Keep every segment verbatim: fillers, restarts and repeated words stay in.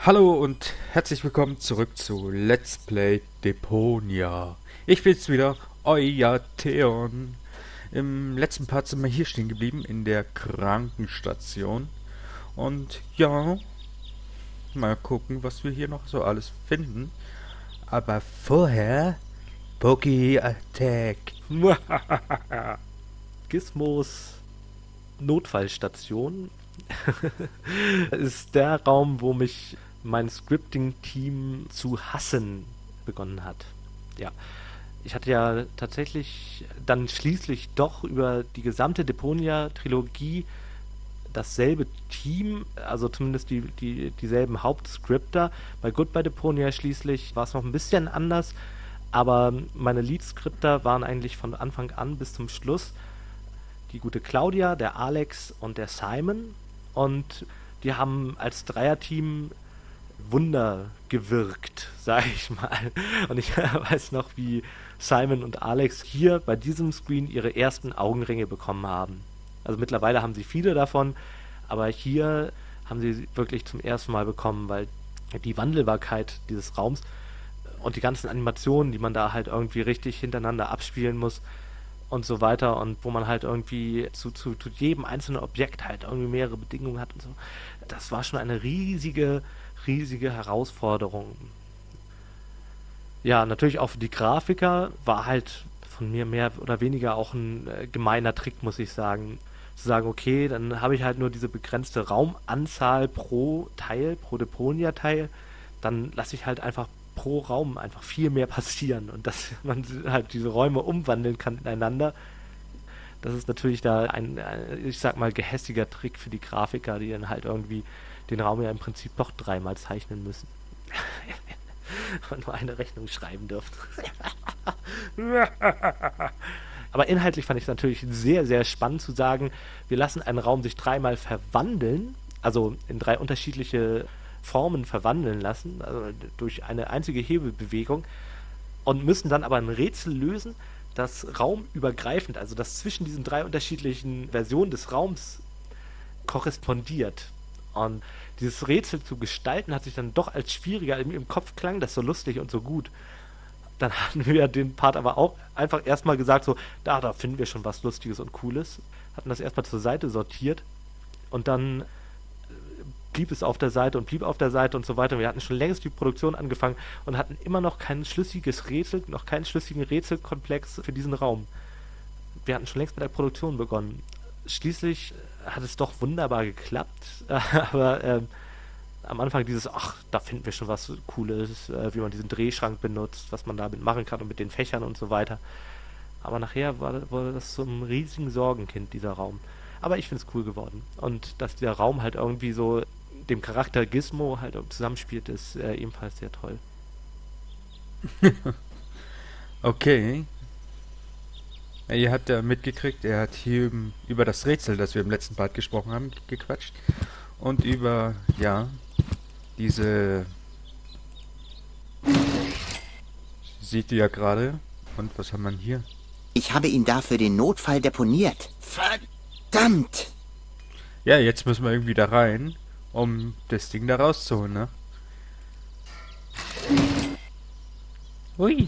Hallo und herzlich willkommen zurück zu Let's Play Deponia. Ich bin's wieder, euer Theon. Im letzten Part sind wir hier stehen geblieben, in der Krankenstation. Und ja, mal gucken, was wir hier noch so alles finden. Aber vorher, Poki Attack. Gizmos Notfallstation ist der Raum, wo mich mein Scripting-Team zu hassen begonnen hat. Ja, ich hatte ja tatsächlich dann schließlich doch über die gesamte Deponia-Trilogie dasselbe Team, also zumindest die, die, dieselben Hauptscripter. Bei Goodbye Deponia schließlich war es noch ein bisschen anders, aber meine Lead-Scripter waren eigentlich von Anfang an bis zum Schluss die gute Claudia, der Alex und der Simon. Und die haben als Dreierteam Wunder gewirkt, sage ich mal. Und ich weiß noch, wie Simon und Alex hier bei diesem Screen ihre ersten Augenringe bekommen haben. Also mittlerweile haben sie viele davon, aber hier haben sie wirklich zum ersten Mal bekommen, weil die Wandelbarkeit dieses Raums und die ganzen Animationen, die man da halt irgendwie richtig hintereinander abspielen muss und so weiter, und wo man halt irgendwie zu, zu, zu jedem einzelnen Objekt halt irgendwie mehrere Bedingungen hat und so. Das war schon eine riesige, riesige Herausforderung. Ja, natürlich auch für die Grafiker war halt von mir mehr oder weniger auch ein äh, gemeiner Trick, muss ich sagen. Zu sagen, okay, dann habe ich halt nur diese begrenzte Raumanzahl pro Teil, pro Deponia-Teil, dann lasse ich halt einfach pro Raum einfach viel mehr passieren und dass man halt diese Räume umwandeln kann ineinander. Das ist natürlich da ein, ein, ich sag mal, gehässiger Trick für die Grafiker, die dann halt irgendwie den Raum ja im Prinzip doch dreimal zeichnen müssen. Und nur eine Rechnung schreiben dürfen. Aber inhaltlich fand ich es natürlich sehr, sehr spannend zu sagen, wir lassen einen Raum sich dreimal verwandeln, also in drei unterschiedliche Formen verwandeln lassen, also durch eine einzige Hebelbewegung, und müssen dann aber ein Rätsel lösen, das raumübergreifend, also das zwischen diesen drei unterschiedlichen Versionen des Raums korrespondiert. Und dieses Rätsel zu gestalten hat sich dann doch als schwieriger, im, im Kopf klang das so lustig und so gut. Dann hatten wir den Part aber auch einfach erstmal gesagt, so, da, da finden wir schon was Lustiges und Cooles, hatten das erstmal zur Seite sortiert und dann blieb es auf der Seite und blieb auf der Seite und so weiter. Wir hatten schon längst die Produktion angefangen und hatten immer noch kein schlüssiges Rätsel, noch keinen schlüssigen Rätselkomplex für diesen Raum. Wir hatten schon längst mit der Produktion begonnen. Schließlich hat es doch wunderbar geklappt, aber ähm, am Anfang dieses, ach, da finden wir schon was Cooles, äh, wie man diesen Drehschrank benutzt, was man damit machen kann und mit den Fächern und so weiter. Aber nachher war, war das so ein riesigen Sorgenkind, dieser Raum. Aber ich finde es cool geworden. Und dass der Raum halt irgendwie so dem Charakter Gizmo halt zusammenspielt, ist äh, ebenfalls sehr toll. Okay. Ja, ihr habt ja mitgekriegt, er hat hier über das Rätsel, das wir im letzten Part gesprochen haben, gequatscht. Und über, ja, diese... Seht ihr ja gerade. Und was haben wir hier? Ich habe ihn da für den Notfall deponiert. Verdammt! Ja, jetzt müssen wir irgendwie da rein, um das Ding da rauszuholen, ne? Ui.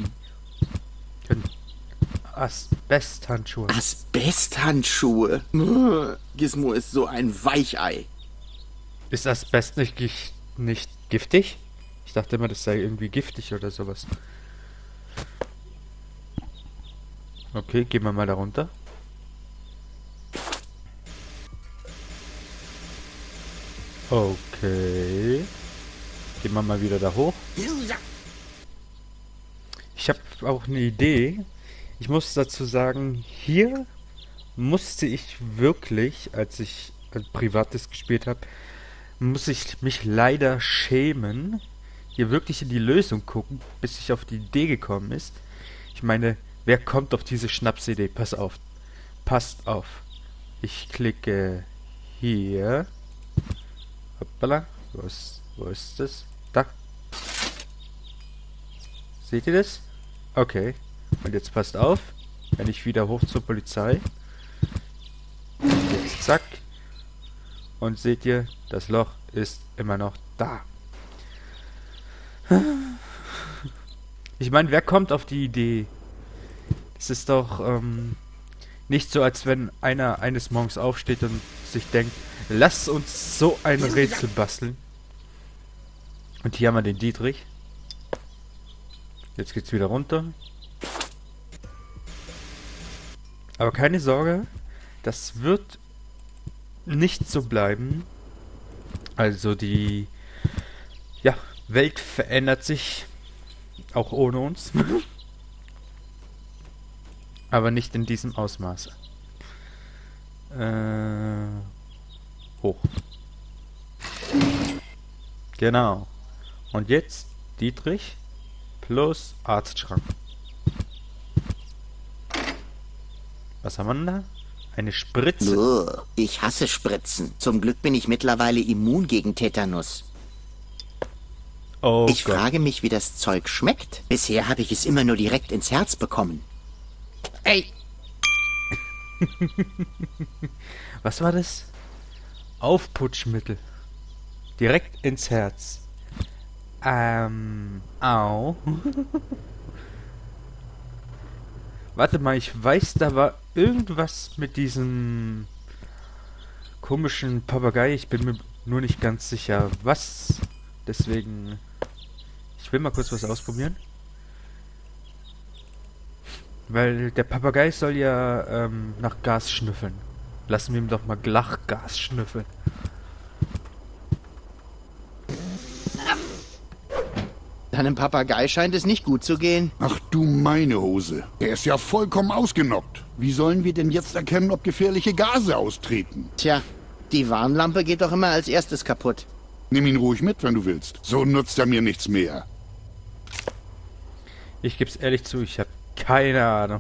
Asbesthandschuhe. Asbesthandschuhe? Gizmo ist so ein Weichei. Ist Asbest nicht, gich- nicht giftig? Ich dachte immer, das sei irgendwie giftig oder sowas. Okay, gehen wir mal da runter. Okay. Gehen wir mal wieder da hoch. Ich habe auch eine Idee. Ich muss dazu sagen, hier musste ich wirklich, als ich ein Privates gespielt habe, muss ich mich leider schämen, hier wirklich in die Lösung gucken, bis ich auf die Idee gekommen ist. Ich meine, wer kommt auf diese Schnapsidee? Pass auf. Passt auf. Ich klicke hier. Hoppala. Wo ist, wo ist das? Da. Seht ihr das? Okay. Und jetzt passt auf. Wenn ich wieder hoch zur Polizei. Jetzt zack. Und seht ihr, das Loch ist immer noch da. Ich meine, wer kommt auf die Idee? Es ist doch ähm, nicht so, als wenn einer eines Morgens aufsteht und sich denkt, lass uns so ein Rätsel basteln. Und hier haben wir den Dietrich. Jetzt geht's wieder runter. Aber keine Sorge, das wird nicht so bleiben. Also die ja, Welt verändert sich auch ohne uns. Aber nicht in diesem Ausmaß. Äh, hoch. Genau. Und jetzt Dietrich plus Arztschrank. Was haben wir denn da? Eine Spritze. Oh, ich hasse Spritzen. Zum Glück bin ich mittlerweile immun gegen Tetanus. Oh ich Gott. frage mich, wie das Zeug schmeckt. Bisher habe ich es immer nur direkt ins Herz bekommen. Ey! Was war das? Aufputschmittel. Direkt ins Herz. Ähm, au. Warte mal, ich weiß, da war irgendwas mit diesem komischen Papagei. Ich bin mir nur nicht ganz sicher, was. Deswegen, ich will mal kurz was ausprobieren. Weil der Papagei soll ja ähm, nach Gas schnüffeln. Lassen wir ihm doch mal Lachgas schnüffeln. Deinem Papagei scheint es nicht gut zu gehen. Ach du meine Hose. Er ist ja vollkommen ausgenockt. Wie sollen wir denn jetzt erkennen, ob gefährliche Gase austreten? Tja, die Warnlampe geht doch immer als erstes kaputt. Nimm ihn ruhig mit, wenn du willst. So nutzt er mir nichts mehr. Ich geb's ehrlich zu, ich habe keine Ahnung.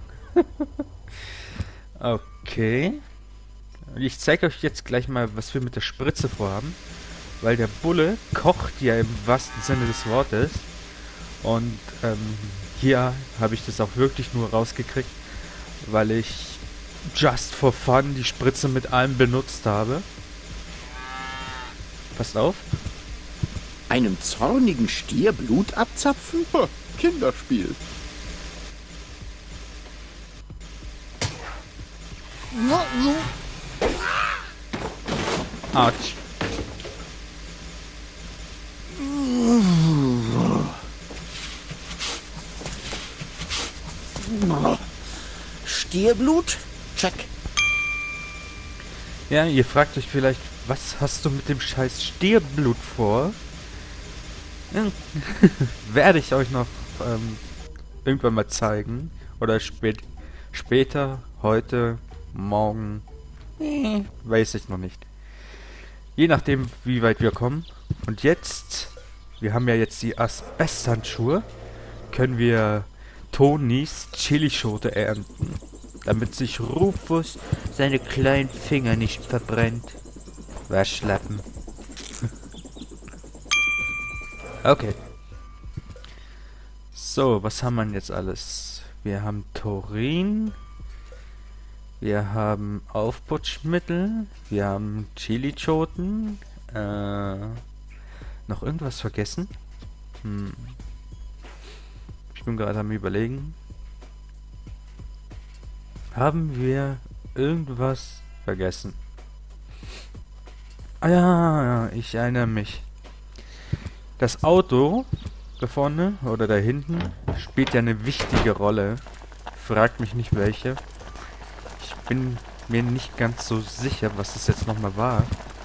Okay. Ich zeige euch jetzt gleich mal, was wir mit der Spritze vorhaben. Weil der Bulle kocht ja im wahrsten Sinne des Wortes. Und ähm, hier habe ich das auch wirklich nur rausgekriegt, weil ich just for fun die Spritze mit allem benutzt habe. Passt auf. Einem zornigen Stier Blut abzapfen? Ha, Kinderspiel. Autsch. Stierblut? Check. Ja, ihr fragt euch vielleicht, was hast du mit dem scheiß Stierblut vor? Ja. Werde ich euch noch ähm, irgendwann mal zeigen. Oder spät, später, heute, morgen. Äh, weiß ich noch nicht. Je nachdem, wie weit wir kommen. Und jetzt, wir haben ja jetzt die Asbesthandschuhe, können wir Tonis Chilischote ernten, damit sich Rufus seine kleinen Finger nicht verbrennt. Waschlappen. Okay. So, was haben wir denn jetzt alles? Wir haben Taurin. Wir haben Aufputschmittel. Wir haben Chilischoten. Äh, noch irgendwas vergessen? Hm. Ich bin gerade am Überlegen. Haben wir irgendwas vergessen? Ah ja, ja, ich erinnere mich. Das Auto da vorne oder da hinten spielt ja eine wichtige Rolle. Fragt mich nicht welche. Ich bin mir nicht ganz so sicher, was das jetzt nochmal war.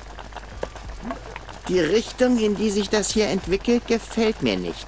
Die Richtung, in die sich das hier entwickelt, gefällt mir nicht.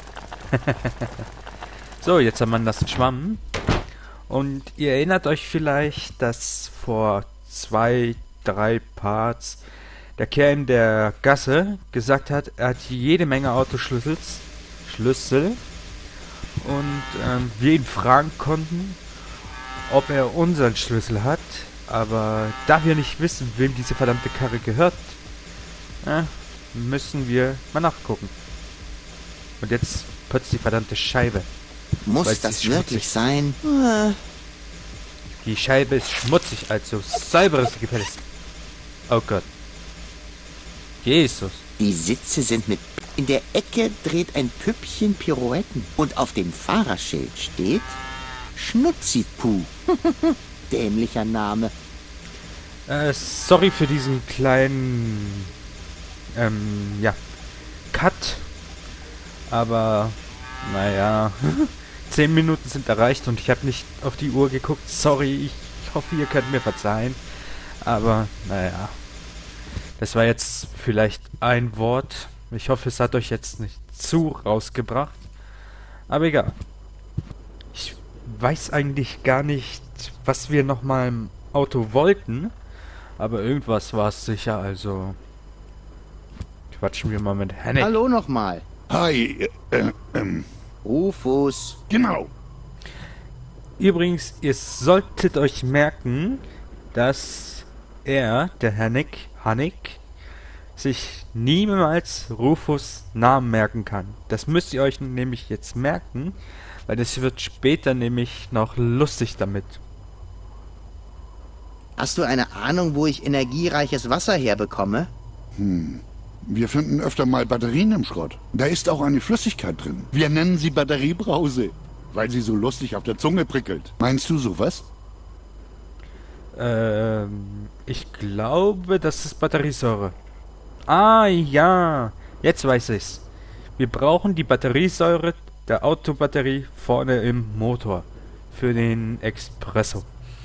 So, jetzt haben wir das Schwamm. Und ihr erinnert euch vielleicht, dass vor zwei, drei Parts der Kerl in der Gasse gesagt hat, er hat jede Menge Autoschlüssel Schlüssel und ähm, wir ihn fragen konnten, ob er unseren Schlüssel hat, aber da wir nicht wissen, wem diese verdammte Karre gehört, äh, müssen wir mal nachgucken. Und jetzt putzt die verdammte Scheibe. Muss Weil sie das ist wirklich schmutzig. sein? Die Scheibe ist schmutzig, also sauberes Gefälligst. Oh Gott. Jesus. Die Sitze sind mit In der Ecke dreht ein Püppchen Pirouetten. Und auf dem Fahrerschild steht Schnutzipuh. Dämlicher Name. Äh, sorry für diesen kleinen, ähm, ja, Cut. Aber, naja, zehn Minuten sind erreicht und ich habe nicht auf die Uhr geguckt. Sorry, ich hoffe, ihr könnt mir verzeihen. Aber, naja, das war jetzt vielleicht ein Wort. Ich hoffe, es hat euch jetzt nicht zu rausgebracht. Aber egal. Ich weiß eigentlich gar nicht, was wir nochmal im Auto wollten. Aber irgendwas war es sicher, also quatschen wir mal mit Henning. Hallo nochmal. Hi, äh, äh, ähm, Rufus. genau. Übrigens, ihr solltet euch merken, dass er, der Hannick, Hannick, sich niemals Rufus Namen merken kann. Das müsst ihr euch nämlich jetzt merken, weil das wird später nämlich noch lustig damit. Hast du eine Ahnung, wo ich energiereiches Wasser herbekomme? Wir finden öfter mal Batterien im Schrott. Da ist auch eine Flüssigkeit drin. Wir nennen sie Batteriebrause, weil sie so lustig auf der Zunge prickelt. Meinst du sowas? Ähm, ich glaube, das ist Batteriesäure. Ah, ja. Jetzt weiß ich's. Wir brauchen die Batteriesäure der Autobatterie vorne im Motor. Für den Espresso.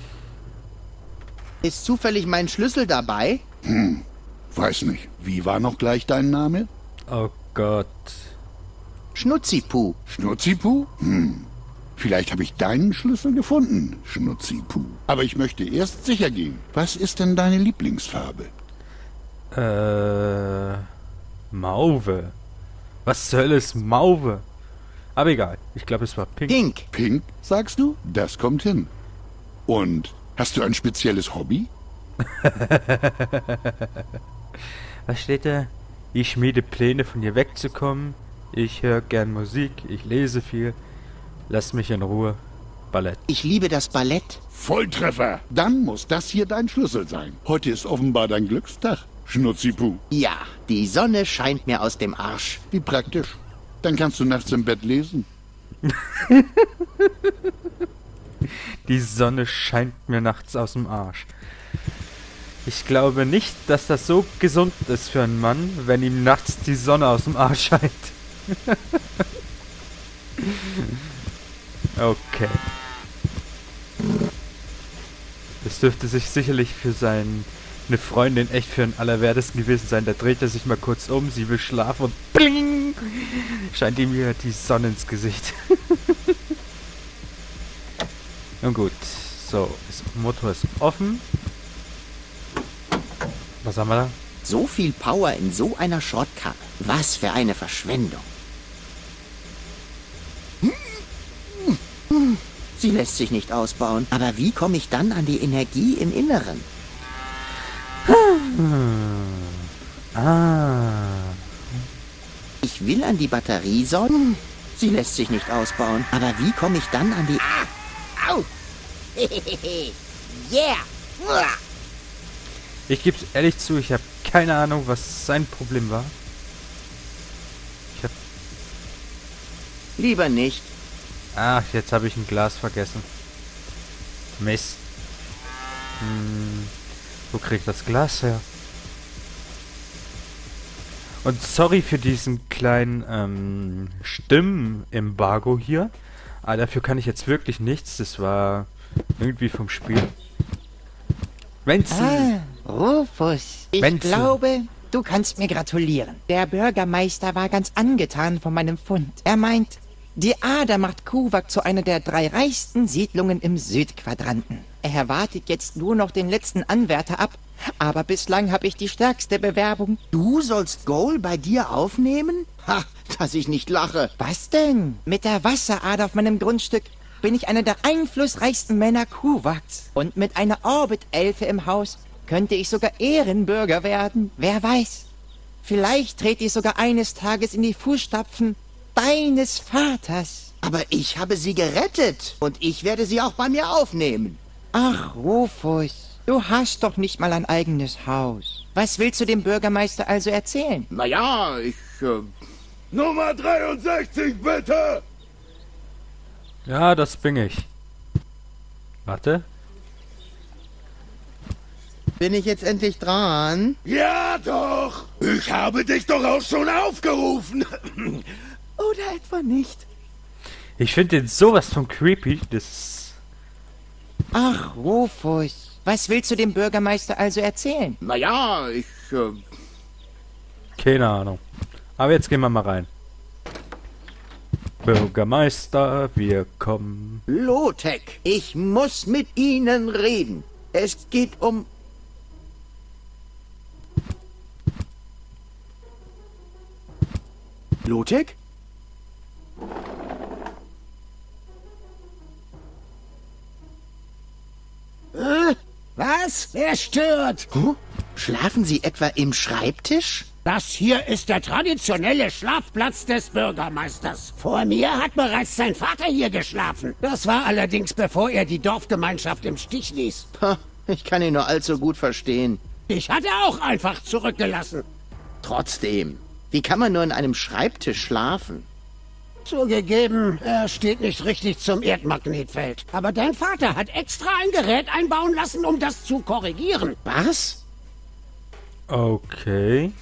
Ist zufällig mein Schlüssel dabei? Weiß nicht. Wie war noch gleich dein Name? Oh Gott. Schnutzipuh. Schnutzipuh? Hm. Vielleicht habe ich deinen Schlüssel gefunden, Schnutzipuh. Aber ich möchte erst sicher gehen. Was ist denn deine Lieblingsfarbe? Äh, Mauve. Was zur Hölle ist Mauve? Aber egal. Ich glaube, es war pink. Pink. Pink, sagst du? Das kommt hin. Und hast du ein spezielles Hobby? Was steht da? Ich schmiede Pläne, von hier wegzukommen. Ich höre gern Musik. Ich lese viel. Lass mich in Ruhe. Ballett. Ich liebe das Ballett. Volltreffer! Dann muss das hier dein Schlüssel sein. Heute ist offenbar dein Glückstag, Schnutzipuh. Ja, die Sonne scheint mir aus dem Arsch. Wie praktisch. Dann kannst du nachts im Bett lesen. Die Sonne scheint mir nachts aus dem Arsch. Ich glaube nicht, dass das so gesund ist für einen Mann, wenn ihm nachts die Sonne aus dem Arsch scheint. Okay. Das dürfte sich sicherlich für seine Freundin echt für den Allerwertesten gewesen sein. Da dreht er sich mal kurz um, sie will schlafen und bling! Scheint ihm wieder die Sonne ins Gesicht. Nun gut. So, das Motor ist offen. Was haben wir da? So viel Power in so einer Schrottkarre. Was für eine Verschwendung. Sie lässt sich nicht ausbauen. Aber wie komme ich dann an die Energie im Inneren? Ah. Ich will an die Batteriesäule. Sie lässt sich nicht ausbauen. Aber wie komme ich dann an die... Ah! Au! Yeah! Ich gebe es ehrlich zu, ich habe keine Ahnung, was sein Problem war. Ich hab... Lieber nicht. Ach, jetzt habe ich ein Glas vergessen. Mist. Hm, wo krieg ich das Glas her? Und sorry für diesen kleinen ähm, Stimmenembargo hier. Aber dafür kann ich jetzt wirklich nichts. Das war irgendwie vom Spiel. Wenn's... Ah, Rufus, ich Wenzel. glaube, du kannst mir gratulieren. Der Bürgermeister war ganz angetan von meinem Fund. Er meint, die Ader macht Kuwak zu einer der drei reichsten Siedlungen im Südquadranten. Er wartet jetzt nur noch den letzten Anwärter ab, aber bislang habe ich die stärkste Bewerbung. Du sollst Goal bei dir aufnehmen? Ha, dass ich nicht lache. Was denn? Mit der Wasserader auf meinem Grundstück bin ich einer der einflussreichsten Männer Kuwaks. Und mit einer Orbit-Elfe im Haus könnte ich sogar Ehrenbürger werden. Wer weiß? Vielleicht trete ich sogar eines Tages in die Fußstapfen deines Vaters. Aber ich habe sie gerettet und ich werde sie auch bei mir aufnehmen. Ach, Rufus, du hast doch nicht mal ein eigenes Haus. Was willst du dem Bürgermeister also erzählen? Naja, ich, äh, Nummer dreiundsechzig, bitte! Ja, das bin ich. Warte. Bin ich jetzt endlich dran? Ja, doch! Ich habe dich doch auch schon aufgerufen! Oder etwa nicht? Ich finde den sowas von creepy. Das. Ach, Rufus, was willst du dem Bürgermeister also erzählen? Naja, ich... Äh, Keine Ahnung. Aber jetzt gehen wir mal rein. Bürgermeister, wir kommen. Lotek, ich muss mit Ihnen reden. Es geht um... Lotek? Äh, was? Wer stört? Huh? Schlafen Sie etwa im Schreibtisch? Das hier ist der traditionelle Schlafplatz des Bürgermeisters. Vor mir hat bereits sein Vater hier geschlafen. Das war allerdings, bevor er die Dorfgemeinschaft im Stich ließ. Ha, ich kann ihn nur allzu gut verstehen. Ich hatte auch einfach zurückgelassen. Trotzdem, wie kann man nur in einem Schreibtisch schlafen? Zugegeben, er steht nicht richtig zum Erdmagnetfeld. Aber dein Vater hat extra ein Gerät einbauen lassen, um das zu korrigieren. Was? Okay.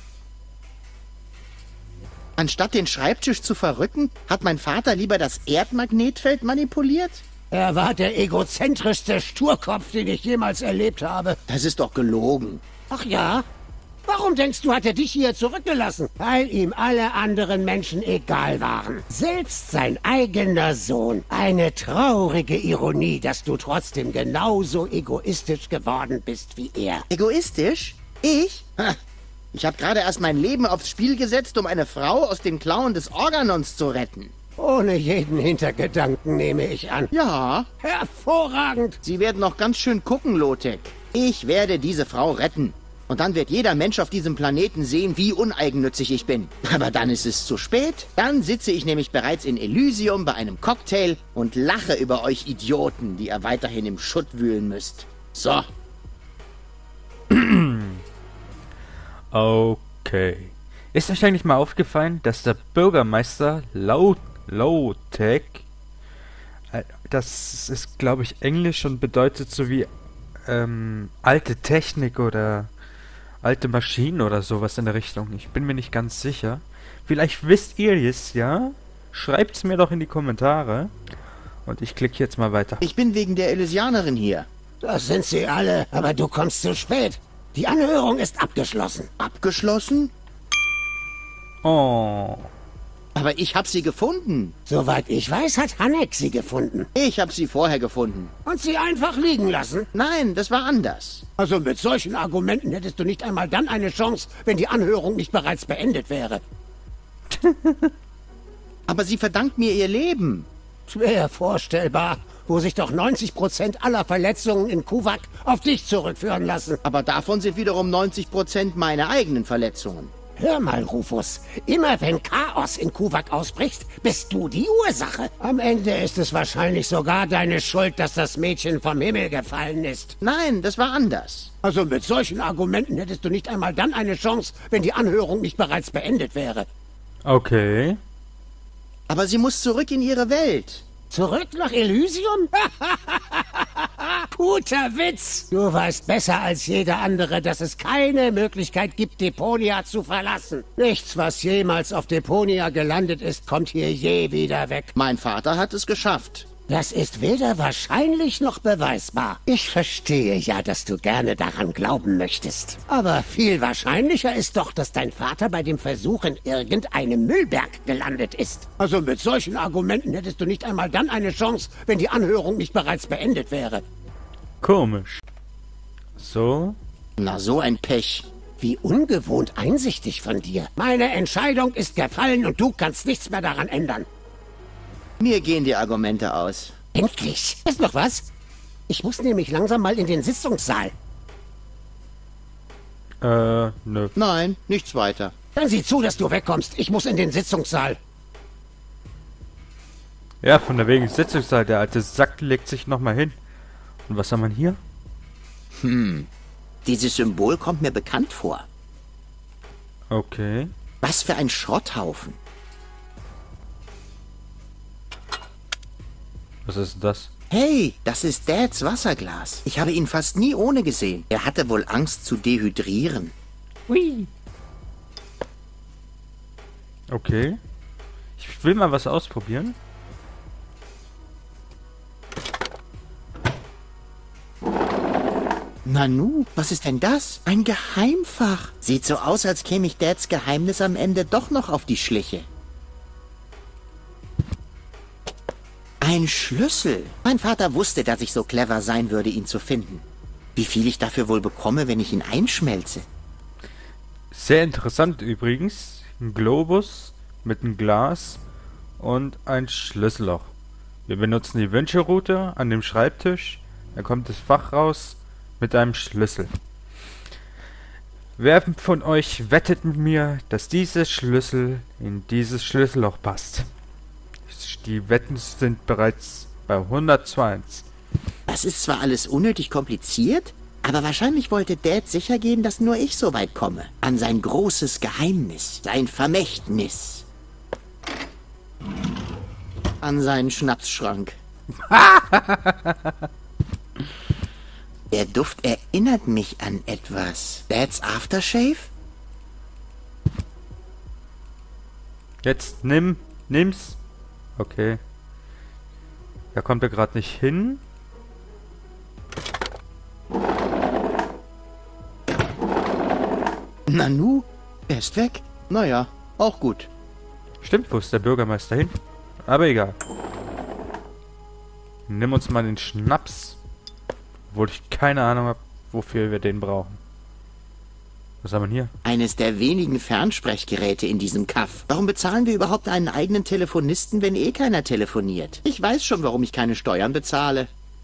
Anstatt den Schreibtisch zu verrücken, hat mein Vater lieber das Erdmagnetfeld manipuliert? Er war der egozentrischste Sturkopf, den ich jemals erlebt habe. Das ist doch gelogen. Ach ja? Warum denkst du, hat er dich hier zurückgelassen? Weil ihm alle anderen Menschen egal waren. Selbst sein eigener Sohn. Eine traurige Ironie, dass du trotzdem genauso egoistisch geworden bist wie er. Egoistisch? Ich? Ha. Ich habe gerade erst mein Leben aufs Spiel gesetzt, um eine Frau aus den Klauen des Organons zu retten. Ohne jeden Hintergedanken, nehme ich an. Ja. Hervorragend. Sie werden noch ganz schön gucken, Lotek. Ich werde diese Frau retten. Und dann wird jeder Mensch auf diesem Planeten sehen, wie uneigennützig ich bin. Aber dann ist es zu spät. Dann sitze ich nämlich bereits in Elysium bei einem Cocktail und lache über euch Idioten, die ihr weiterhin im Schutt wühlen müsst. So. Okay. Ist euch eigentlich mal aufgefallen, dass der Bürgermeister laut Lotek, äh, das ist, glaube ich, Englisch und bedeutet so wie ähm, alte Technik oder alte Maschinen oder sowas in der Richtung. Ich bin mir nicht ganz sicher. Vielleicht wisst ihr es, ja? Schreibt's mir doch in die Kommentare. Und ich klicke jetzt mal weiter. Ich bin wegen der Elysianerin hier. Das sind sie alle, aber du kommst zu spät. Die Anhörung ist abgeschlossen. Abgeschlossen? Oh. Aber ich habe sie gefunden. Soweit ich weiß, hat Hanek sie gefunden. Ich habe sie vorher gefunden. Und sie einfach liegen lassen. Nein, das war anders. Also mit solchen Argumenten hättest du nicht einmal dann eine Chance, wenn die Anhörung nicht bereits beendet wäre. Aber sie verdankt mir ihr Leben. Schwer vorstellbar, wo sich doch neunzig Prozent aller Verletzungen in Kuvak auf dich zurückführen lassen. Aber davon sind wiederum neunzig Prozent meine eigenen Verletzungen. Hör mal, Rufus, immer wenn Chaos in Kuvak ausbricht, bist du die Ursache. Am Ende ist es wahrscheinlich sogar deine Schuld, dass das Mädchen vom Himmel gefallen ist. Nein, das war anders. Also mit solchen Argumenten hättest du nicht einmal dann eine Chance, wenn die Anhörung nicht bereits beendet wäre. Okay. Aber sie muss zurück in ihre Welt. Zurück nach Elysium? Guter Witz! Du weißt besser als jeder andere, dass es keine Möglichkeit gibt, Deponia zu verlassen. Nichts, was jemals auf Deponia gelandet ist, kommt hier je wieder weg. Mein Vater hat es geschafft. Das ist weder wahrscheinlich noch beweisbar. Ich verstehe ja, dass du gerne daran glauben möchtest. Aber viel wahrscheinlicher ist doch, dass dein Vater bei dem Versuch in irgendeinem Müllberg gelandet ist. Also mit solchen Argumenten hättest du nicht einmal dann eine Chance, wenn die Anhörung nicht bereits beendet wäre. Komisch. So. Na, so ein Pech. Wie ungewohnt einsichtig von dir. Meine Entscheidung ist gefallen und du kannst nichts mehr daran ändern. Mir gehen die Argumente aus. Endlich. Ist noch was? Ich muss nämlich langsam mal in den Sitzungssaal. Äh, nö. Nein, nichts weiter. Dann sieh zu, dass du wegkommst. Ich muss in den Sitzungssaal. Ja, von der wegen Sitzungssaal. Der alte Sack legt sich nochmal hin. Und was haben wir hier? Hm. Dieses Symbol kommt mir bekannt vor. Okay. Was für ein Schrotthaufen. Was ist das? Hey, das ist Dads Wasserglas. Ich habe ihn fast nie ohne gesehen. Er hatte wohl Angst zu dehydrieren. Hui. Okay. Ich will mal was ausprobieren. Nanu, was ist denn das? Ein Geheimfach. Sieht so aus, als käme ich Dads Geheimnis am Ende doch noch auf die Schliche. Ein Schlüssel. Mein Vater wusste, dass ich so clever sein würde, ihn zu finden. Wie viel ich dafür wohl bekomme, wenn ich ihn einschmelze? Sehr interessant übrigens. Ein Globus mit einem Glas und ein Schlüsselloch. Wir benutzen die Wünschelrute an dem Schreibtisch. Da kommt das Fach raus mit einem Schlüssel. Wer von euch wettet mit mir, dass dieser Schlüssel in dieses Schlüsselloch passt? Die Wetten sind bereits bei hundert zu eins. Das ist zwar alles unnötig kompliziert, aber wahrscheinlich wollte Dad sicher gehen, dass nur ich so weit komme. An sein großes Geheimnis, sein Vermächtnis. An seinen Schnapsschrank. Der Duft erinnert mich an etwas. Dads Aftershave? Jetzt nimm, nimm's. Okay. Da kommt er gerade nicht hin. Nanu, er ist weg. Naja, auch gut. Stimmt, wo ist der Bürgermeister hin? Aber egal. Nimm uns mal den Schnaps. Obwohl ich keine Ahnung habe, wofür wir den brauchen. Was haben wir hier? Eines der wenigen Fernsprechgeräte in diesem Kaff. Warum bezahlen wir überhaupt einen eigenen Telefonisten, wenn eh keiner telefoniert? Ich weiß schon, warum ich keine Steuern bezahle.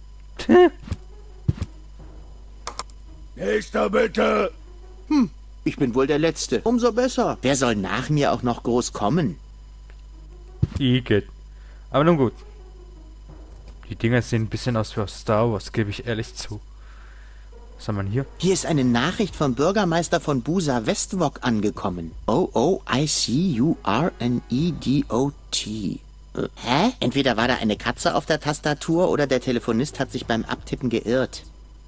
Nächster bitte! Hm, ich bin wohl der Letzte. Umso besser. Wer soll nach mir auch noch groß kommen? Igitt. Aber nun gut. Die Dinger sehen ein bisschen aus wie aus Star Wars, gebe ich ehrlich zu. Was haben wir hier? Hier ist eine Nachricht vom Bürgermeister von Busa Westwok angekommen. Oh, oh, I see you are an E D O T. Äh, hä? Entweder war da eine Katze auf der Tastatur oder der Telefonist hat sich beim Abtippen geirrt.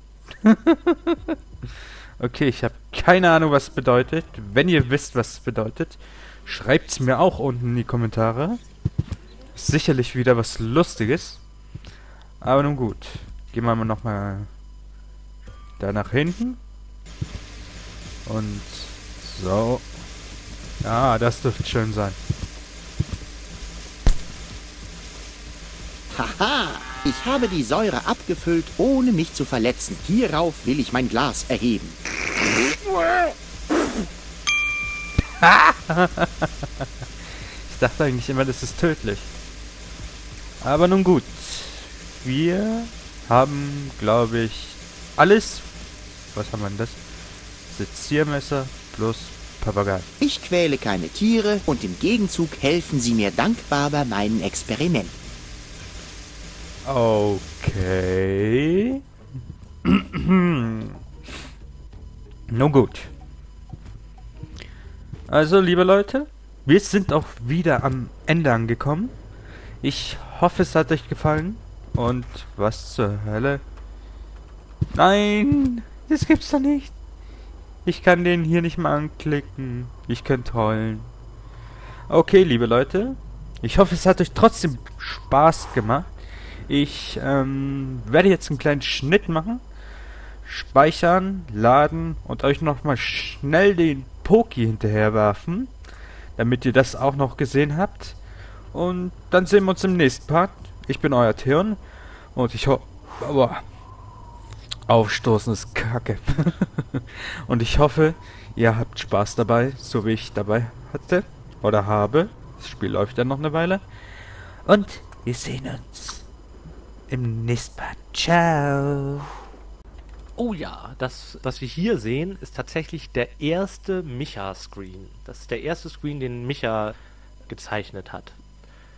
Okay, ich habe keine Ahnung, was es bedeutet. Wenn ihr wisst, was es bedeutet, schreibt es mir auch unten in die Kommentare. Ist sicherlich wieder was Lustiges. Aber nun gut. Gehen wir mal nochmal da nach hinten. Und so. Ja, das dürfte schön sein. Haha, ich habe die Säure abgefüllt, ohne mich zu verletzen. Hierauf will ich mein Glas erheben. Ich dachte eigentlich immer, das ist tödlich. Aber nun gut. Wir haben, glaube ich, alles. Was haben wir denn das? Seziermesser plus Papagei. Ich quäle keine Tiere und im Gegenzug helfen sie mir dankbar bei meinen Experimenten. Okay. Nun gut. Also, liebe Leute, wir sind auch wieder am Ende angekommen. Ich hoffe, es hat euch gefallen. Und was zur Hölle? Nein, das gibt's doch nicht. Ich kann den hier nicht mal anklicken. Ich könnte heulen. Okay, liebe Leute. Ich hoffe, es hat euch trotzdem Spaß gemacht. Ich ähm, werde jetzt einen kleinen Schnitt machen. Speichern, laden und euch nochmal schnell den Poki hinterher werfen. Damit ihr das auch noch gesehen habt. Und dann sehen wir uns im nächsten Part. Ich bin euer Theon. Und ich hoffe... Aber... Aufstoßen ist Kacke. Und ich hoffe, ihr habt Spaß dabei, so wie ich dabei hatte. Oder habe. Das Spiel läuft ja noch eine Weile. Und wir sehen uns im nächsten Part. Ciao. Oh ja, das, was wir hier sehen, ist tatsächlich der erste Micha-Screen. Das ist der erste Screen, den Micha gezeichnet hat.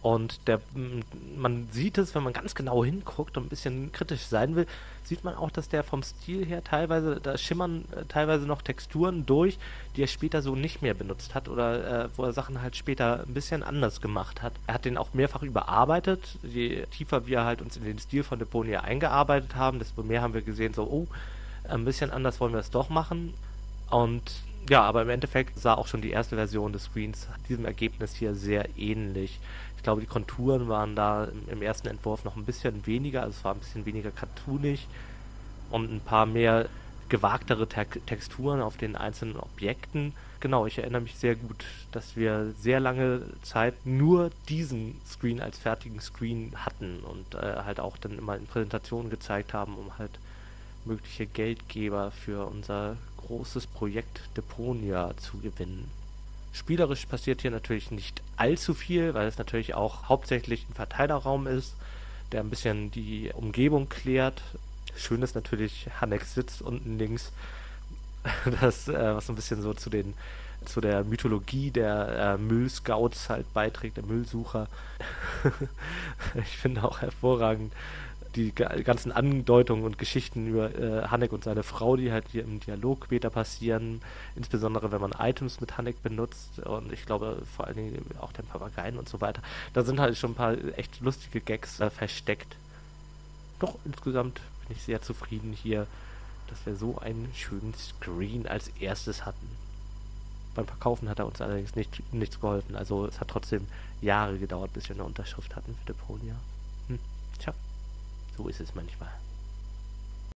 Und der, man sieht es, wenn man ganz genau hinguckt und ein bisschen kritisch sein will, sieht man auch, dass der vom Stil her teilweise, da schimmern äh, teilweise noch Texturen durch, die er später so nicht mehr benutzt hat oder äh, wo er Sachen halt später ein bisschen anders gemacht hat. Er hat den auch mehrfach überarbeitet. Je tiefer wir halt uns in den Stil von Deponia eingearbeitet haben, desto mehr haben wir gesehen, so, oh, ein bisschen anders wollen wir es doch machen. Und ja, aber im Endeffekt sah auch schon die erste Version des Screens diesem Ergebnis hier sehr ähnlich. Ich glaube, die Konturen waren da im, im ersten Entwurf noch ein bisschen weniger, also es war ein bisschen weniger cartoonig und ein paar mehr gewagtere Te- Texturen auf den einzelnen Objekten. Genau, ich erinnere mich sehr gut, dass wir sehr lange Zeit nur diesen Screen als fertigen Screen hatten und äh, halt auch dann immer in Präsentationen gezeigt haben, um halt mögliche Geldgeber für unser großes Projekt Deponia zu gewinnen. Spielerisch passiert hier natürlich nicht allzu viel, weil es natürlich auch hauptsächlich ein Verteilerraum ist, der ein bisschen die Umgebung klärt. Schön ist natürlich, Hanek sitzt unten links, das, äh, was so ein bisschen so zu den zu der Mythologie der äh, Müllscouts halt beiträgt, der Müllsucher. Ich finde auch hervorragend die ganzen Andeutungen und Geschichten über äh, Hanek und seine Frau, die halt hier im Dialog später passieren, insbesondere wenn man Items mit Hanek benutzt und ich glaube vor allen Dingen auch den Papageien und so weiter. Da sind halt schon ein paar echt lustige Gags äh, versteckt. Doch insgesamt bin ich sehr zufrieden hier, dass wir so einen schönen Screen als erstes hatten. Beim Verkaufen hat er uns allerdings nicht, nichts geholfen, also es hat trotzdem Jahre gedauert, bis wir eine Unterschrift hatten für Deponia. Hm, tja. So ist es manchmal.